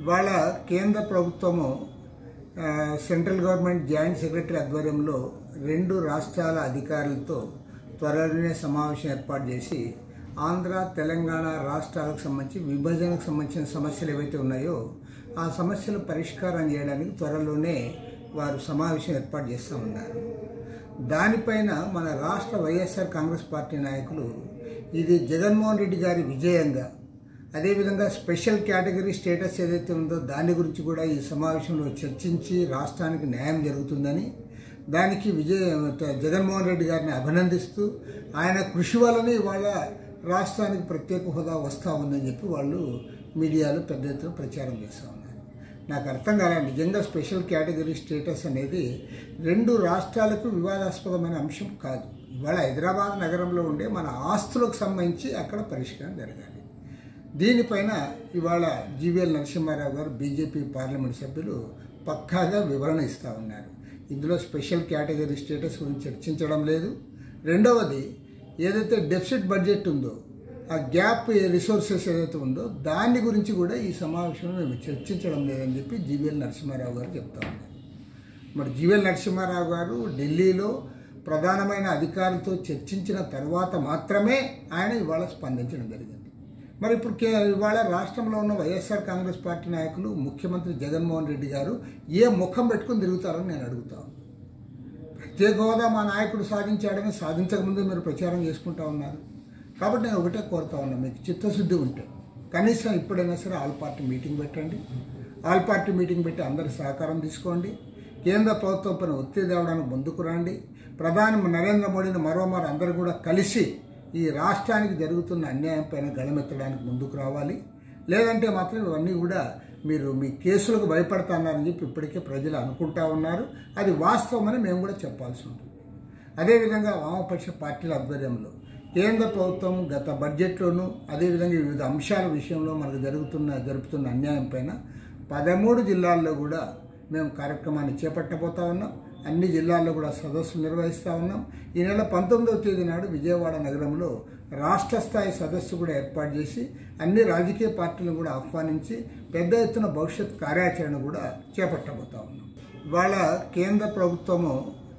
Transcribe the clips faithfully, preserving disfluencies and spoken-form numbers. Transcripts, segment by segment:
ఇవాళ కేంద్ర ప్రభుత్వము సెంట్రల్ గవర్నమెంట్ జాయింట్ సెక్రటరీ ఆధ్వర్యంలో రెండు రాష్ట్రాల అధికారులతో త్వరలోనే సమావేశం ఏర్పాటు చేసి ఆంధ్ర తెలంగాణ రాష్ట్రాలకు సంబంధించి విభజనకు సంబంధించిన సమస్యలు ఏవైతే ఉన్నాయో ఆ సమస్యలు పరిష్కారం చేయడానికి త్వరలోనే వారు సమావేశం ఏర్పాటు చేస్తూ ఉన్నారు. దానిపైన మన రాష్ట్ర వైఎస్ఆర్ కాంగ్రెస్ పార్టీ నాయకులు ఇది జగన్మోహన్ రెడ్డి గారి విజయంగా, అదేవిధంగా స్పెషల్ కేటగిరీ స్టేటస్ ఏదైతే ఉందో దాని గురించి కూడా ఈ సమావేశంలో చర్చించి రాష్ట్రానికి న్యాయం జరుగుతుందని, దానికి విజయ జగన్మోహన్ రెడ్డి గారిని అభినందిస్తూ ఆయన కృషి వల్లనే ఇవాళ రాష్ట్రానికి ప్రత్యేక హోదా వస్తూ ఉందని చెప్పి వాళ్ళు మీడియాలో పెద్ద ఎత్తున ప్రచారం చేస్తూ ఉన్నారు. నాకు అర్థం కాలే, నిజంగా స్పెషల్ కేటగిరీ స్టేటస్ అనేది రెండు రాష్ట్రాలకు వివాదాస్పదమైన అంశం కాదు. ఇవాళ హైదరాబాద్ నగరంలో ఉండే మన ఆస్తులకు సంబంధించి అక్కడ పరిష్కారం జరగాలి. దీనిపైన ఇవాళ జీవీఎల్ నరసింహారావు గారు బీజేపీ పార్లమెంట్ సభ్యులు పక్కాగా వివరణ ఇస్తూ ఉన్నారు. ఇందులో స్పెషల్ కేటగిరీ స్టేటస్ గురించి చర్చించడం లేదు. రెండవది, ఏదైతే డెఫిసిట్ బడ్జెట్ ఉందో ఆ గ్యాప్ రిసోర్సెస్ ఏదైతే ఉందో దాని గురించి కూడా ఈ సమావేశంలో మేము చర్చించడం లేదని చెప్పి జీవీఎల్ నరసింహారావు గారు చెప్తా ఉన్నారు. మరి జీవీఎల్ నరసింహారావు గారు ఢిల్లీలో ప్రధానమైన అధికారులతో చర్చించిన తర్వాత మాత్రమే ఆయన ఇవాళ స్పందించడం జరిగింది. మరి ఇప్పుడు కే ఇవాళ రాష్ట్రంలో ఉన్న వైఎస్ఆర్ కాంగ్రెస్ పార్టీ నాయకులు ముఖ్యమంత్రి జగన్మోహన్ రెడ్డి గారు ఏ ముఖం పెట్టుకుని తిరుగుతారని నేను అడుగుతాను. ప్రత్యేక హోదా మా నాయకుడు సాధించాడని సాధించకముందు మీరు ప్రచారం చేసుకుంటా ఉన్నారు. కాబట్టి నేను ఒకటే కోరుతా ఉన్నా, మీకు చిత్తశుద్ధి ఉంటే కనీసం ఇప్పుడైనా సరే ఆల్ పార్టీ మీటింగ్ పెట్టండి. ఆల్ పార్టీ మీటింగ్ పెట్టి అందరి సహకారం తీసుకోండి. కేంద్ర ప్రభుత్వం పైన ఒత్తిడి తేవడానికి ముందుకు రండి. ప్రధాని నరేంద్ర మోడీని మరోమారు అందరూ కూడా కలిసి ఈ రాష్ట్రానికి జరుగుతున్న అన్యాయం పైన గళమెత్తడానికి ముందుకు రావాలి. లేదంటే మాత్రం ఇవన్నీ కూడా మీరు మీ కేసులకు భయపడుతున్నారని చెప్పి ఇప్పటికే ప్రజలు అనుకుంటా ఉన్నారు. అది వాస్తవమని మేము కూడా చెప్పాల్సి ఉంటుంది. అదేవిధంగా వామపక్ష పార్టీల ఆధ్వర్యంలో కేంద్ర ప్రభుత్వం గత బడ్జెట్లోనూ అదేవిధంగా వివిధ అంశాల విషయంలో మనకు జరుగుతున్న జరుపుతున్న అన్యాయం పైన పదమూడు జిల్లాల్లో కూడా మేము కార్యక్రమాన్ని చేపట్టబోతా ఉన్నాం. అన్ని జిల్లాల్లో కూడా సదస్సులు నిర్వహిస్తూ ఉన్నాం. ఈ నెల పంతొమ్మిదవ తేదీ నాడు విజయవాడ నగరంలో రాష్ట్ర స్థాయి సదస్సు కూడా ఏర్పాటు చేసి అన్ని రాజకీయ పార్టీలను కూడా ఆహ్వానించి పెద్ద ఎత్తున భవిష్యత్ కార్యాచరణ కూడా చేపట్టబోతా ఉన్నాం. ఇవాళ కేంద్ర ప్రభుత్వము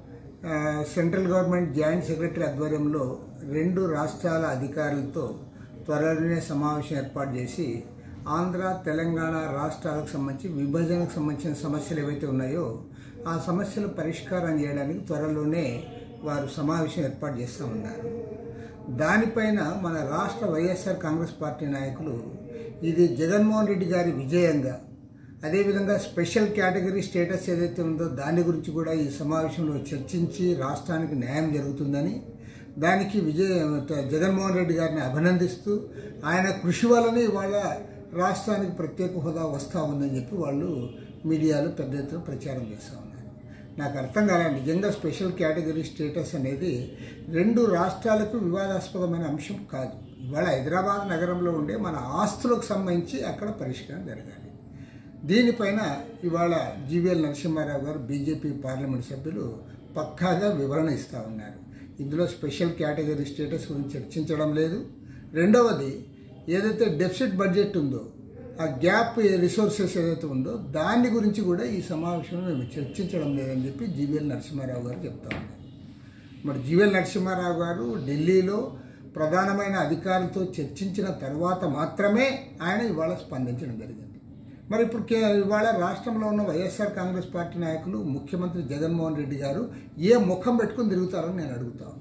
సెంట్రల్ గవర్నమెంట్ జాయింట్ సెక్రటరీ ఆధ్వర్యంలో రెండు రాష్ట్రాల అధికారులతో త్వరలోనే సమావేశం ఏర్పాటు చేసి ఆంధ్ర తెలంగాణ రాష్ట్రాలకు సంబంధించి విభజనకు సంబంధించిన సమస్యలు ఏవైతే ఉన్నాయో ఆ సమస్యలు పరిష్కారం చేయడానికి త్వరలోనే వారు సమావేశం ఏర్పాటు చేస్తూ ఉన్నారు. దానిపైన మన రాష్ట్ర వైఎస్ఆర్ కాంగ్రెస్ పార్టీ నాయకులు ఇది జగన్మోహన్ రెడ్డి గారి విజయంగా, అదేవిధంగా స్పెషల్ కేటగిరీ స్టేటస్ ఏదైతే ఉందో దాని గురించి కూడా ఈ సమావేశంలో చర్చించి రాష్ట్రానికి న్యాయం జరుగుతుందని, దానికి విజయ జగన్మోహన్ రెడ్డి గారిని అభినందిస్తూ ఆయన కృషి వల్లనే ఇవాళ రాష్ట్రానికి ప్రత్యేక హోదా వస్తూ ఉందని చెప్పి వాళ్ళు మీడియాలో పెద్ద ఎత్తున ప్రచారం చేస్తూ ఉన్నారు. నాకు అర్థం కాలే, నిజంగా స్పెషల్ కేటగిరీ స్టేటస్ అనేది రెండు రాష్ట్రాలకు వివాదాస్పదమైన అంశం కాదు. ఇవాళ హైదరాబాద్ నగరంలో ఉండే మన ఆస్తులకు సంబంధించి అక్కడ పరిష్కారం జరగాలి. దీనిపైన ఇవాళ జీవీఎల్ నరసింహారావు గారు బీజేపీ పార్లమెంట్ సభ్యులు పక్కాగా వివరణ ఇస్తూ ఉన్నారు. ఇందులో స్పెషల్ కేటగిరీ స్టేటస్ గురించి చర్చించడం లేదు. రెండవది, ఏదైతే డెఫిసిట్ బడ్జెట్ ఉందో ఆ గ్యాప్ రిసోర్సెస్ ఏదైతే ఉందో దాని గురించి కూడా ఈ సమావేశంలో మేము చర్చించడం లేదని చెప్పి జీవీఎల్ నరసింహారావు గారు చెప్తా ఉన్నారు. మరి జీవీఎల్ నరసింహారావు గారు ఢిల్లీలో ప్రధానమైన అధికారులతో చర్చించిన తర్వాత మాత్రమే ఆయన ఇవాళ స్పందించడం జరిగింది. మరి ఇప్పుడు కే ఇవాళ రాష్ట్రంలో ఉన్న వైఎస్ఆర్ కాంగ్రెస్ పార్టీ నాయకులు ముఖ్యమంత్రి జగన్మోహన్ రెడ్డి గారు ఏ ముఖం పెట్టుకుని తిరుగుతారని నేను అడుగుతాను.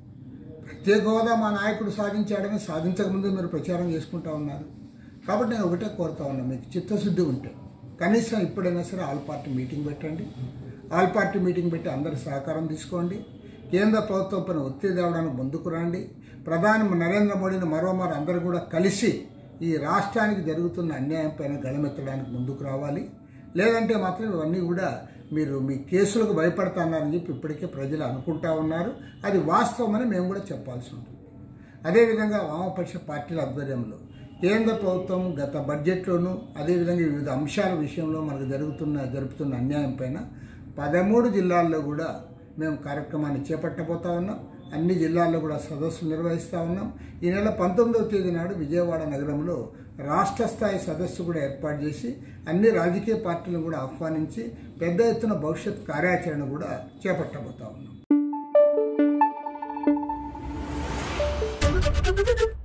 ప్రత్యేక హోదా మా నాయకుడు సాధించాడని సాధించకముందు మీరు ప్రచారం చేసుకుంటా ఉన్నారు. కాబట్టి నేను ఒకటే కోరుతా ఉన్నా, మీకు చిత్తశుద్ధి ఉంటే కనీసం ఇప్పుడైనా సరే ఆల్ పార్టీ మీటింగ్ పెట్టండి. ఆల్ పార్టీ మీటింగ్ పెట్టి అందరి సహకారం తీసుకోండి. కేంద్ర ప్రభుత్వం పైన ఒత్తిడి తేవడానికి ముందుకు రండి. ప్రధాని నరేంద్ర మోడీని మరోమారు అందరూ కూడా కలిసి ఈ రాష్ట్రానికి జరుగుతున్న అన్యాయం పైన గళమెత్తడానికి ముందుకు రావాలి. లేదంటే మాత్రం ఇవన్నీ కూడా మీరు మీ కేసులకు భయపడుతున్నారని చెప్పి ఇప్పటికే ప్రజలు అనుకుంటా ఉన్నారు. అది వాస్తవమని మేము కూడా చెప్పాల్సి ఉంటుంది. అదేవిధంగా వామపక్ష పార్టీల ఆధ్వర్యంలో కేంద్ర ప్రభుత్వం గత బడ్జెట్లోనూ అదేవిధంగా వివిధ అంశాల విషయంలో మనకు జరుగుతున్న జరుపుతున్న అన్యాయం పైన పదమూడు జిల్లాల్లో కూడా మేము కార్యక్రమాన్ని చేపట్టబోతా ఉన్నాం. అన్ని జిల్లాల్లో కూడా సదస్సులు నిర్వహిస్తూ ఉన్నాం. ఈ నెల పంతొమ్మిదవ తేదీ నాడు విజయవాడ నగరంలో రాష్ట్ర స్థాయి సదస్సు కూడా ఏర్పాటు చేసి అన్ని రాజకీయ పార్టీలను కూడా ఆహ్వానించి పెద్ద ఎత్తున భవిష్యత్ కార్యాచరణ కూడా చేపట్టబోతా ఉన్నాం.